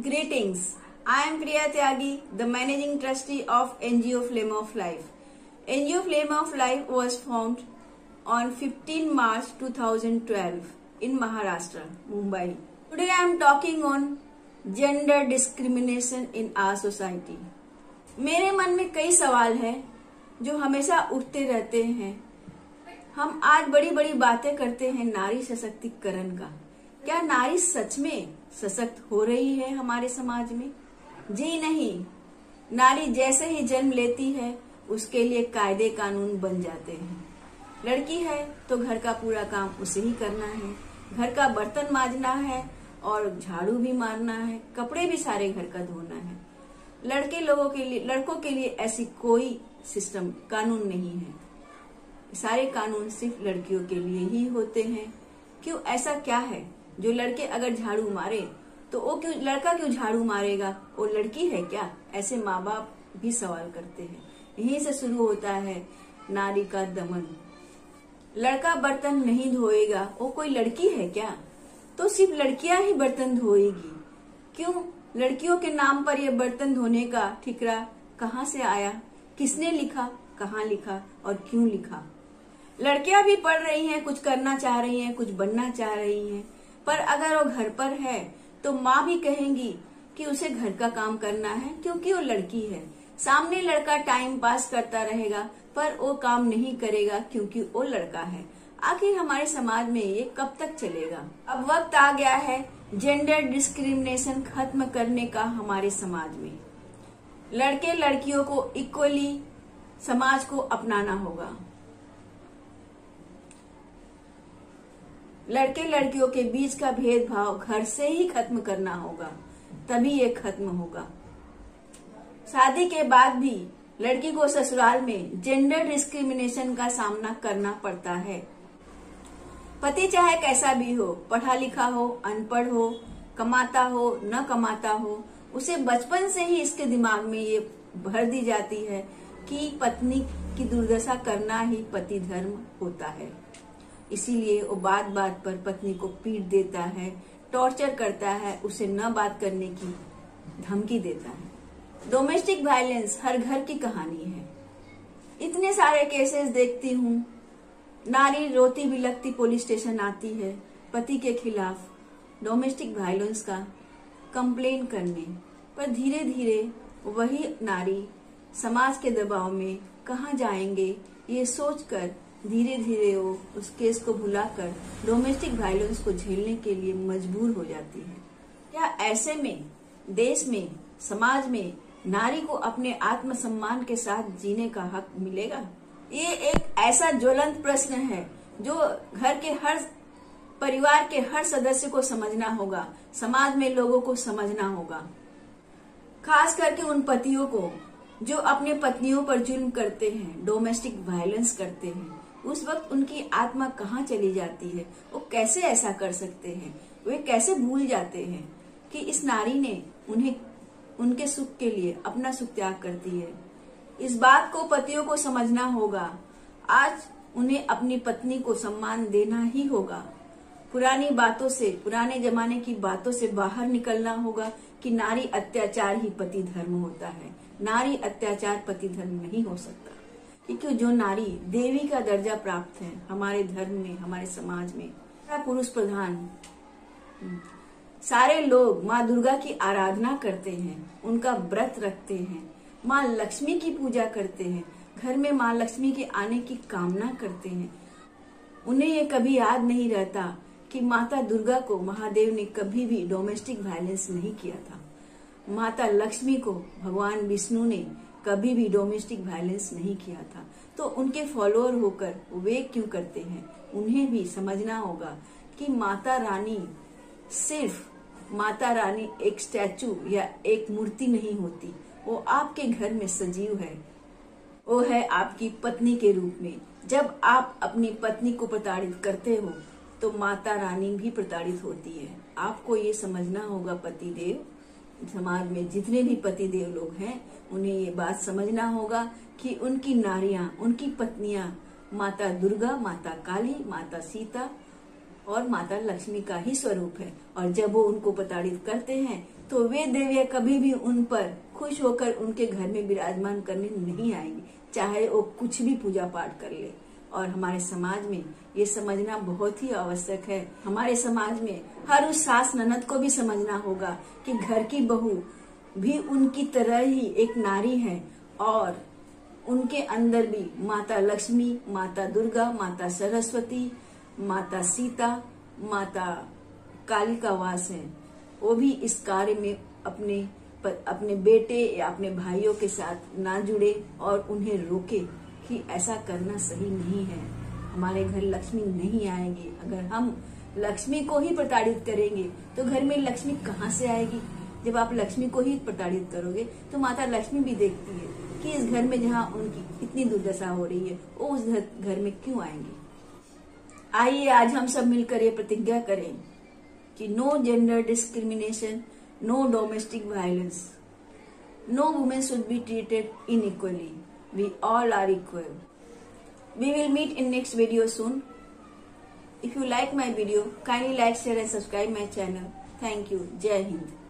Greetings. I am Priya Tyagi, the Managing Trustee of NGO Flame of Life. NGO Flame of Life was formed on 15 March 2012 in Maharashtra, Mumbai. Today I am talking on gender discrimination in our society. मेरे मन में कई सवाल हैं जो हमेशा उठते रहते हैं। हम आज बड़ी बड़ी बातें करते हैं नारी सशक्तिकरण का। क्या नारी सच में सशक्त हो रही है हमारे समाज में? जी नहीं। नारी जैसे ही जन्म लेती है उसके लिए कायदे कानून बन जाते हैं। लड़की है तो घर का पूरा काम उसे ही करना है, घर का बर्तन मांजना है और झाड़ू भी मारना है, कपड़े भी सारे घर का धोना है। लड़कों के लिए ऐसी कोई सिस्टम कानून नहीं है। सारे कानून सिर्फ लड़कियों के लिए ही होते हैं। क्यों? ऐसा क्या है जो लड़के अगर झाड़ू मारे तो लड़का क्यों झाड़ू मारेगा? वो लड़की है क्या? ऐसे माँ बाप भी सवाल करते हैं। यहीं से शुरू होता है नारी का दमन। लड़का बर्तन नहीं धोएगा, वो कोई लड़की है क्या? तो सिर्फ लड़कियां ही बर्तन धोएगी। क्यों? लड़कियों के नाम पर ये बर्तन धोने का ठिकरा कहाँ से आया? किसने लिखा? कहाँ लिखा और क्यों लिखा? लड़कियां भी पढ़ रही हैं, कुछ करना चाह रही हैं, कुछ बनना चाह रही हैं, पर अगर वो घर पर है तो माँ भी कहेंगी कि उसे घर का काम करना है क्योंकि वो लड़की है। सामने लड़का टाइम पास करता रहेगा पर वो काम नहीं करेगा क्योंकि वो लड़का है। आखिर हमारे समाज में ये कब तक चलेगा? अब वक्त आ गया है जेंडर डिस्क्रिमिनेशन खत्म करने का हमारे समाज में। लड़के लड़कियों को इक्वली समाज को अपनाना होगा। लड़के लड़कियों के बीच का भेदभाव घर से ही खत्म करना होगा, तभी ये खत्म होगा। शादी के बाद भी लड़की को ससुराल में जेंडर डिस्क्रिमिनेशन का सामना करना पड़ता है। पति चाहे कैसा भी हो, पढ़ा लिखा हो, अनपढ़ हो, कमाता हो, न कमाता हो, उसे बचपन से ही इसके दिमाग में ये भर दी जाती है कि पत्नी की दुर्दशा करना ही पति धर्म होता है। इसीलिए वो बात बात पर पत्नी को पीट देता है, टॉर्चर करता है, उसे न बात करने की धमकी देता है। डोमेस्टिक वायलेंस हर घर की कहानी है। इतने सारे केसेस देखती हूँ। नारी रोती बिलखती पुलिस स्टेशन आती है पति के खिलाफ डोमेस्टिक वायलेंस का कंप्लेन करने, पर धीरे धीरे वही नारी समाज के दबाव में कहाँ जाएंगे ये सोचकर धीरे धीरे वो उस केस को भुलाकर डोमेस्टिक वायलेंस को झेलने के लिए मजबूर हो जाती है। क्या ऐसे में देश में, समाज में नारी को अपने आत्मसम्मान के साथ जीने का हक मिलेगा? ये एक ऐसा ज्वलंत प्रश्न है जो घर के हर परिवार के हर सदस्य को समझना होगा, समाज में लोगों को समझना होगा। खास करके उन पतियों को जो अपने पत्नियों पर जुल्म करते हैं, डोमेस्टिक वायलेंस करते हैं। उस वक्त उनकी आत्मा कहाँ चली जाती है? वो कैसे ऐसा कर सकते हैं? वे कैसे भूल जाते हैं कि इस नारी ने उन्हें उनके सुख के लिए अपना सुख त्याग कर दी है? इस बात को पतियों को समझना होगा। आज उन्हें अपनी पत्नी को सम्मान देना ही होगा। पुरानी बातों से, पुराने जमाने की बातों से बाहर निकलना होगा कि नारी अत्याचार ही पति धर्म होता है। नारी अत्याचार पति धर्म नहीं हो सकता, क्योंकि जो नारी देवी का दर्जा प्राप्त है हमारे धर्म में, हमारे समाज में, पुरुष प्रधान। सारे लोग माँ दुर्गा की आराधना करते हैं, उनका व्रत रखते हैं, माँ लक्ष्मी की पूजा करते हैं, घर में माँ लक्ष्मी के आने की कामना करते हैं। उन्हें ये कभी याद नहीं रहता कि माता दुर्गा को महादेव ने कभी भी डोमेस्टिक वायलेंस नहीं किया था। माता लक्ष्मी को भगवान विष्णु ने कभी भी डोमेस्टिक वायलेंस नहीं किया था। तो उनके फॉलोअर होकर वे क्यों करते हैं? उन्हें भी समझना होगा कि माता रानी सिर्फ माता रानी एक स्टैचू या एक मूर्ति नहीं होती, वो आपके घर में सजीव है। वो है आपकी पत्नी के रूप में। जब आप अपनी पत्नी को प्रताड़ित करते हो तो माता रानी भी प्रताड़ित होती है। आपको ये समझना होगा पतिदेव, समाज में जितने भी पतिदेव लोग हैं उन्हें ये बात समझना होगा कि उनकी नारियां, उनकी पत्नियां माता दुर्गा, माता काली, माता सीता और माता लक्ष्मी का ही स्वरूप है। और जब वो उनको प्रताड़ित करते हैं तो वे देवियां कभी भी उन पर खुश होकर उनके घर में विराजमान करने नहीं आएंगी, चाहे वो कुछ भी पूजा पाठ कर ले। और हमारे समाज में ये समझना बहुत ही आवश्यक है। हमारे समाज में हर उस सास ननद को भी समझना होगा कि घर की बहू भी उनकी तरह ही एक नारी है और उनके अंदर भी माता लक्ष्मी, माता दुर्गा, माता सरस्वती, माता सीता, माता काली का वास है। वो भी इस कार्य में अपने बेटे या अपने भाइयों के साथ ना जुड़े और उन्हें रोके कि ऐसा करना सही नहीं है। हमारे घर लक्ष्मी नहीं आएगी। अगर हम लक्ष्मी को ही प्रताड़ित करेंगे तो घर में लक्ष्मी कहाँ से आएगी? जब आप लक्ष्मी को ही प्रताड़ित करोगे तो माता लक्ष्मी भी देखती है कि इस घर में जहाँ उनकी इतनी दुर्दशा हो रही है वो उस घर में क्यों आएंगी। आइए आज हम सब मिलकर ये प्रतिज्ञा करें कि no gender discrimination, no domestic violence, no women should be treated inequally, we all are equal. We will meet in next video soon. If you like my video, kindly like, share and subscribe my channel. Thank you. Jai Hind.